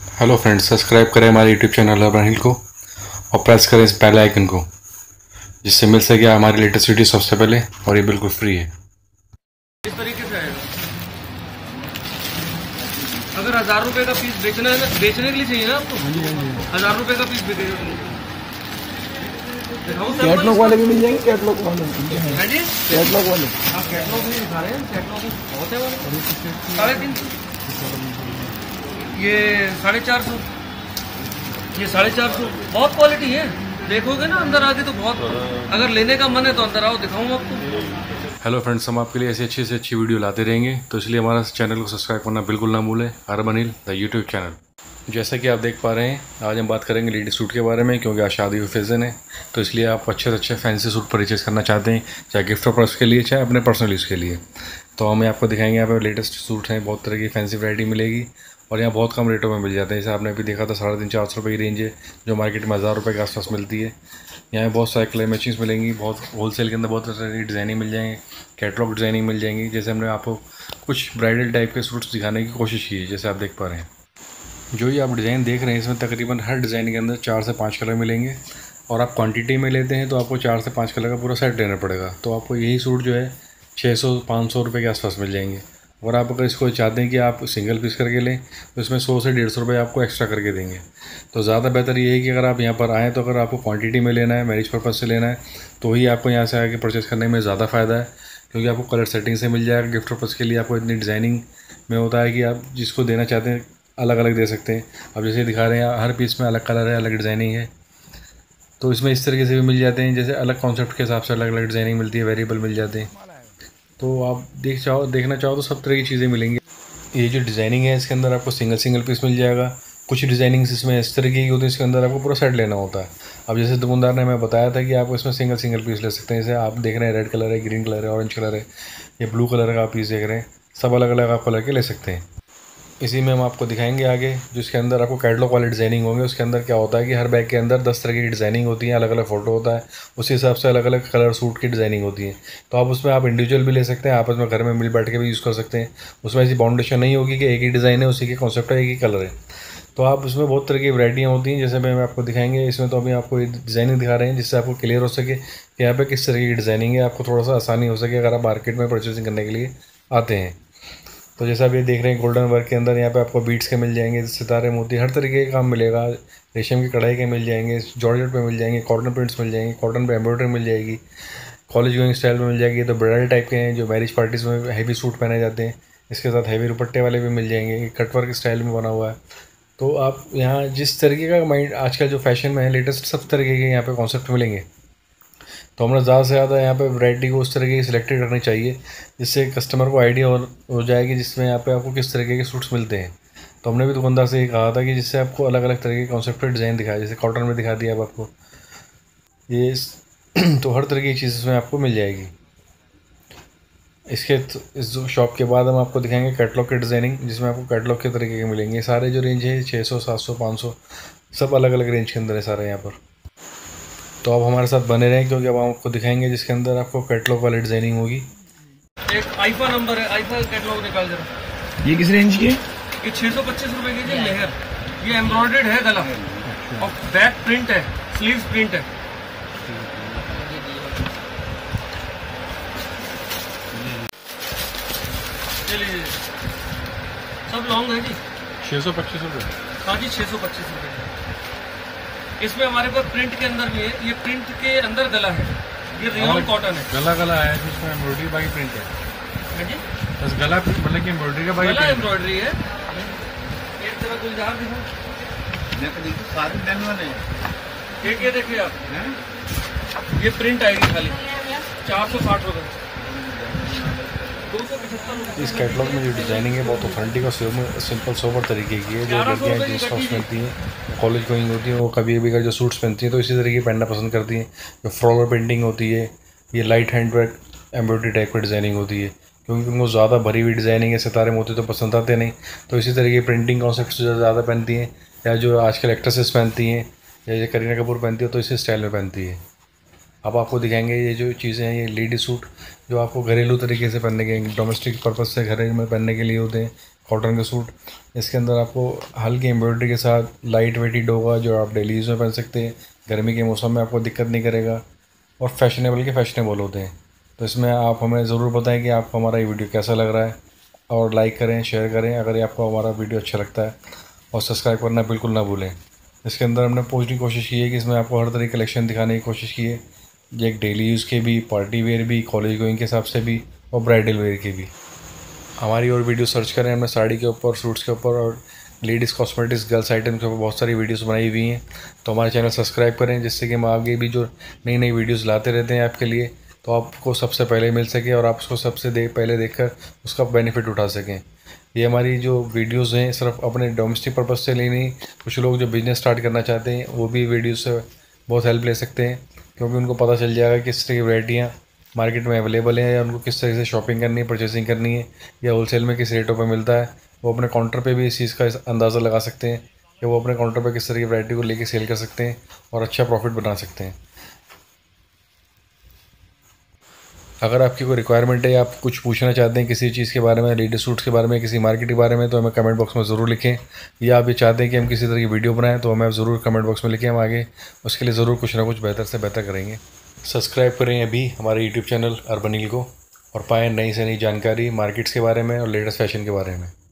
Hello friends, subscribe करें हमारे YouTube channel urban हिल को और प्रेस करें इस बेल आइकन को, जिससे मिल सके हमारी लेटेस्ट वीडियो सबसे पहले, और ये बिल्कुल फ्री है। इस तरीके से आएगा। अगर 1000 रुपए का पीस बेचना है ना, बेचने के लिए चाहिए ना आपको, 1000 रुपए का पीस बिकेगा। कैटलॉग वाले भी मिल जाएंगे। कैटलॉग वाले है जी, कैटलॉग वाले आप कैटलॉग भी दिखा रहे हैं। कैटलॉग बहुत है वाले 350, ये 450, ये 450। बहुत क्वालिटी है, देखोगे ना अंदर आके तो बहुत। अगर लेने का मन है तो अंदर आओ, दिखाऊं आपको। हेलो फ्रेंड्स, हम आपके लिए ऐसी अच्छी से अच्छी वीडियो लाते रहेंगे, तो इसलिए हमारा चैनल को सब्सक्राइब करना बिल्कुल ना भूलें। Urban hill the YouTube channel. जैसा कि आप देख पा रहे हैं, आज हम बात करेंगे लेडीज सूट के बारे में, क्योंकि आज शादी का सीज़न है। तो इसलिए आप अच्छे से अच्छे फैंसी सूट परचेज करना चाहते हैं, चाहे गिफ्ट पर्पस के लिए, चाहे अपने पर्सनल यूज़ के लिए, तो हमें आपको दिखाएंगे। यहाँ पर लेटेस्ट सूट हैं, बहुत तरह की फैंसी वैरायटी मिलेगी और यहाँ बहुत कम रेटों में मिल जाते हैं। जैसे आपने अभी देखा था 350-400 रुपये की रेंज है, जो मार्केट में 1000 रुपये के आसपास मिलती है। यहाँ बहुत सारे कलर मैचिंग्स मिलेंगी, बहुत होलसेल के अंदर बहुत तरह की डिज़ाइनिंग मिल जाएंगे, कैटलॉग डिज़ाइनिंग मिल जाएंगी। जैसे हमने आपको कुछ ब्राइडल टाइप के सूट्स दिखाने की कोशिश की है, जैसे आप देख पा रहे हैं। जो ये आप डिज़ाइन देख रहे हैं, इसमें तकरीबन हर डिज़ाइन के अंदर 4 से 5 कलर मिलेंगे, और आप क्वांटिटी में लेते हैं तो आपको 4 से 5 कलर का पूरा सेट लेना पड़ेगा। तो आपको यही सूट जो है 600-500 रुपये के आसपास मिल जाएंगे। और आप अगर इसको चाहते हैं कि आप सिंगल पीस करके लें, तो इसमें 100 से 150 रुपये आपको एक्स्ट्रा करके देंगे। तो ज़्यादा बेहतर ये है कि अगर आप यहाँ पर आएँ, तो अगर आपको क्वांटिटी में लेना है, मैरिज पर्पज़ से लेना है, तो ही आपको यहाँ से आके परचेज़ करने में ज़्यादा फ़ायदा है, क्योंकि आपको कलर सेटिंग से मिल जाएगा। गिफ्ट पर्पज़ के लिए आपको इतनी डिज़ाइनिंग में होता है कि आप जिसको देना चाहते हैं अलग अलग दे सकते हैं। अब जैसे दिखा रहे हैं, हर पीस में अलग कलर है, अलग डिज़ाइनिंग है। तो इसमें इस तरीके से भी मिल जाते हैं, जैसे अलग कॉन्सेप्ट के हिसाब से अलग अलग डिज़ाइनिंग मिलती है, वेरिएबल मिल जाते हैं। तो आप देखना चाहो तो सब तरह की चीज़ें मिलेंगी। ये जो डिज़ाइनिंग है, इसके अंदर आपको सिंगल पीस मिल जाएगा। कुछ डिज़ाइनिंग्स इसमें इस तरीके की होती है, इसके अंदर आपको पूरा सेट लेना होता है। अब जैसे दुकानदार ने हमें बताया था कि आप इसमें सिंगल पीस ले सकते हैं। जैसे आप देख रहे हैं, रेड कलर है, ग्रीन कलर है, ऑरेंज कलर है, ये ब्लू कलर का आप पीस देख रहे हैं, सब अलग अलग आप कलर के ले सकते हैं। इसी में हम आपको दिखाएंगे आगे, जिसके अंदर आपको कैटलॉग वाली डिज़ाइनिंग होंगे। उसके अंदर क्या होता है कि हर बैग के अंदर 10 तरह की डिज़ाइनिंग होती है, अलग अलग फ़ोटो होता है, उसी हिसाब से अलग अलग कलर सूट की डिज़ाइनिंग होती है। तो आप उसमें आप इंडिविजुअल भी ले सकते हैं, आपस में घर में मिल बैठ के भी यूज़ कर सकते हैं। उसमें ऐसी बाउंडेशन नहीं होगी कि एक ही डिज़ाइन है, उसी के कॉन्सेप्ट है, एक ही कलर है। तो आप उसमें बहुत तरह की वैरायटियाँ होती हैं, जैसे मैं आपको दिखाएंगे। इसमें तो अभी आपको डिज़ाइनिंग दिखा रहे हैं, जिससे आपको क्लियर हो सके कि यहाँ पे किस तरह की डिज़ाइनिंग है, आपको थोड़ा सा आसानी हो सके अगर आप मार्केट में परचेसिंग करने के लिए आते हैं। तो जैसा आप ये देख रहे हैं, गोल्डन वर्क के अंदर यहाँ पे आपको बीट्स के मिल जाएंगे, सितारे, मोती, हर तरीके का काम मिलेगा। रेशम की कढ़ाई के मिल जाएंगे, जॉर्जेट पे मिल जाएंगे, कॉटन प्रिंट्स मिल जाएंगे, कॉटन पे एम्ब्रॉयडरी मिल जाएगी, कॉलेज गोइंग स्टाइल में मिल जाएगी। तो ब्राइडल टाइप के हैं, जो मैरिज पार्टीज़ में हैवी सूट पहने जाते हैं, इसके साथ हैवी दुपट्टे वाले भी मिल जाएंगे, कटवर्क स्टाइल में बना हुआ है। तो आप यहाँ जिस तरीके का माइंड आजकल जो फैशन में है लेटेस्ट, सब तरीके के यहाँ पे कॉन्सेप्ट मिलेंगे। तो हमें ज़्यादा से ज़्यादा यहाँ पे वैरायटी को उस तरीके की सिलेक्टेड करनी चाहिए, जिससे कस्टमर को आइडिया हो जाएगी जिसमें यहाँ पे आपको किस तरीके के सूट्स मिलते हैं। तो हमने भी दुकानदार से ये कहा था कि जिससे आपको अलग अलग तरह के कॉन्सेप्ट पर डिज़ाइन दिखाया, जैसे कॉटन में दिखा दिया अब आपको ये तो हर तरह की चीज़ इसमें आपको मिल जाएगी। इस शॉप के बाद हम आपको दिखाएंगे कैटलॉग की डिज़ाइनिंग, जिसमें आपको कैटलॉग के तरीके के मिलेंगे। सारे जो रेंज है 600, 700, 500, सब अलग अलग रेंज के अंदर है सारे यहाँ पर। तो आप हमारे साथ बने रहें, क्योंकि अब हम आपको दिखाएंगे जिसके अंदर आपको कैटलॉग वाली डिज़ाइनिंग होगी। एक आईफा नंबर है, आईफा कैटलॉग निकाल जरा। ये किस रेंज की है? ये 625 रुपए की है लेहर। ये एम्ब्रॉयडर्ड है गला, और बैक प्रिंट है, स्लीव्स प्रिंट है। चलिए, सब लॉन्ग है जी। 625 रुपये। हाँ जी, 625 रुपये। इसमें हमारे पास प्रिंट के अंदर भी है, ये प्रिंट के अंदर गला है, ये रियोन कॉटन है। गला है, जिसमें एम्ब्रॉयडरी बाकी प्रिंट है। हाँ जी, बस गला मतलब कि एम्ब्रॉयडरी का बाकी गला एम्ब्रॉयडरी है। एक तरह गुलजार दिखा, सारे डन वाले एक ये देखिए आप, ये प्रिंट आएगी खाली 460 रुपये। 275 इस कैटलॉग में जो डिज़ाइनिंग है बहुत ऑथेंटिक और सिंपल सोबर तरीके की है। जो लड़कियाँ जीन्स टॉप्स पहनती हैं, कॉलेज गोइंग होती हैं, वो कभी भी अगर जो सूट्स पहनती हैं तो इसी तरीके पहनना पसंद करती हैं। जो फ्लोरल पेंटिंग होती है, ये लाइट हैंडवर्क एम्ब्रॉयडरी टाइप की डिज़ाइनिंग होती है, क्योंकि उनको ज़्यादा भरी हुई डिज़ाइनिंग है, सितारे मोती तो पसंद आते नहीं। तो इसी तरीके प्रिंटिंग कॉन्सेप्ट जो ज़्यादा पहनती हैं, या जो आजकल एक्ट्रेसेस पहनती हैं, या जो करीना कपूर पहनती है, तो इसी स्टाइल में पहनती है। अब आपको दिखाएंगे ये जो चीज़ें हैं, ये लेडी सूट जो आपको घरेलू तरीके से पहनने के, डोमेस्टिक पर्पज़ से घर में पहनने के लिए होते हैं, कॉटन के सूट। इसके अंदर आपको हल्की एम्ब्रॉयडरी के साथ लाइट वेटेड होगा, जो आप डेली यूज़ में पहन सकते हैं। गर्मी के मौसम में आपको दिक्कत नहीं करेगा और फैशनेबल के फैशनेबल होते हैं। तो इसमें आप हमें ज़रूर बताएं कि आपको हमारा ये वीडियो कैसा लग रहा है, और लाइक करें, शेयर करें अगर आपको हमारा वीडियो अच्छा लगता है, और सब्सक्राइब करना बिल्कुल ना भूलें। इसके अंदर हमने पूरी कोशिश की है कि इसमें आपको हर तरह की कलेक्शन दिखाने की कोशिश की है, ये एक डेली यूज़ के भी, पार्टी वेयर भी, कॉलेज गोइंग के हिसाब से भी, और ब्राइडल वेयर के भी। हमारी और वीडियो सर्च करें, हमने साड़ी के ऊपर, सूट्स के ऊपर और लेडीज़ कॉस्मेटिक्स, गर्ल्स आइटम के ऊपर बहुत सारी वीडियोस बनाई हुई हैं। तो हमारे चैनल सब्सक्राइब करें, जिससे कि हम आगे भी जो नई नई वीडियोस लाते रहते हैं आपके लिए, तो आपको सबसे पहले मिल सके और आप उसको सबसे पहले देखकर उसका बेनिफिट उठा सकें। ये हमारी जो वीडियोस हैं सिर्फ अपने डोमेस्टिक पर्पज़ से लिए नहीं, कुछ लोग जो बिज़नेस स्टार्ट करना चाहते हैं वो भी वीडियो से बहुत हेल्प ले सकते हैं, क्योंकि उनको पता चल जाएगा किस तरह की वैरायटियाँ मार्केट में अवेलेबल हैं, या उनको किस तरह से शॉपिंग करनी है, परचेसिंग करनी है, या होलसेल में किस रेटों पर मिलता है। वो अपने काउंटर पे भी इस चीज़ का अंदाज़ा लगा सकते हैं कि वो अपने काउंटर पे किस तरह की वैरायटी को लेके सेल कर सकते हैं और अच्छा प्रॉफिट बना सकते हैं। अगर आपकी कोई रिक्वायरमेंट है या आप कुछ पूछना चाहते हैं किसी चीज़ के बारे में, लेडीज सूट्स के बारे में, किसी मार्केट के बारे में, तो हमें कमेंट बॉक्स में ज़रूर लिखें। या आप ये चाहते हैं कि हम किसी तरह की वीडियो बनाएं, तो हमें ज़रूर कमेंट बॉक्स में लिखें, हम आगे उसके लिए ज़रूर कुछ ना कुछ बेहतर से बेहतर करेंगे। सब्सक्राइब करें अभी हमारे यूट्यूब चैनल अर्बनिल को, और पाएँ नई से नई जानकारी मार्केट्स के बारे में और लेटेस्ट फैशन के बारे में।